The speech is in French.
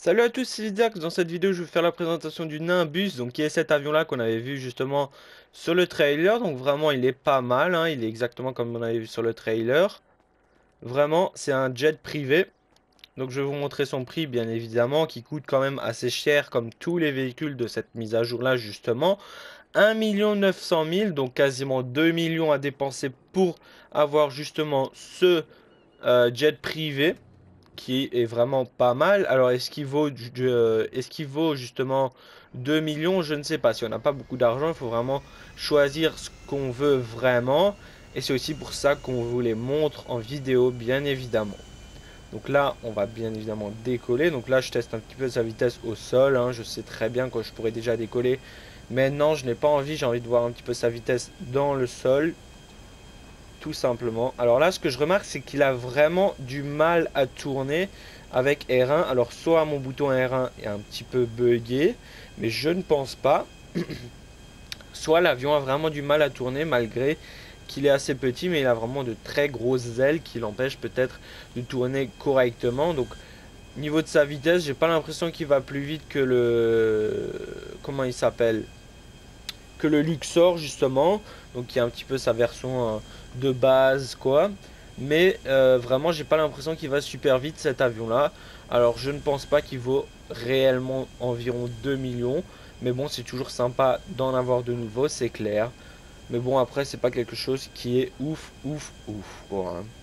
Salut à tous, c'est Lidax. Dans cette vidéo, je vais vous faire la présentation du Nimbus, donc qui est cet avion-là qu'on avait vu justement sur le trailer. Donc vraiment, il est pas mal, hein. Il est exactement comme on avait vu sur le trailer. Vraiment, c'est un jet privé. Donc je vais vous montrer son prix, bien évidemment, qui coûte quand même assez cher, comme tous les véhicules de cette mise à jour-là, justement. 1 900 000, donc quasiment 2 millions à dépenser pour avoir justement ce jet privé qui est vraiment pas mal. Alors, est-ce qu'il vaut justement 2 millions? Je ne sais pas. Si on n'a pas beaucoup d'argent, il faut vraiment choisir ce qu'on veut vraiment. Et c'est aussi pour ça qu'on vous les montre en vidéo, bien évidemment. Donc là, on va bien évidemment décoller. Donc là, je teste un petit peu sa vitesse au sol, hein. Je sais très bien que je pourrais déjà décoller. Mais non, je n'ai pas envie. J'ai envie de voir un petit peu sa vitesse dans le sol. Tout simplement. Alors là, ce que je remarque, c'est qu'il a vraiment du mal à tourner avec R1. Alors, soit mon bouton R1 est un petit peu buggé, mais je ne pense pas. Soit l'avion a vraiment du mal à tourner malgré qu'il est assez petit, mais il a vraiment de très grosses ailes qui l'empêchent peut-être de tourner correctement. Donc, niveau de sa vitesse, j'ai pas l'impression qu'il va plus vite que le... Comment il s'appelle? Que le Luxor justement, donc qui est un petit peu sa version de base quoi. Mais vraiment, j'ai pas l'impression qu'il va super vite cet avion-là. Alors, je ne pense pas qu'il vaut réellement environ 2 millions. Mais bon, c'est toujours sympa d'en avoir de nouveau, c'est clair. Mais bon, après, c'est pas quelque chose qui est ouf, ouf, ouf, quoi, hein.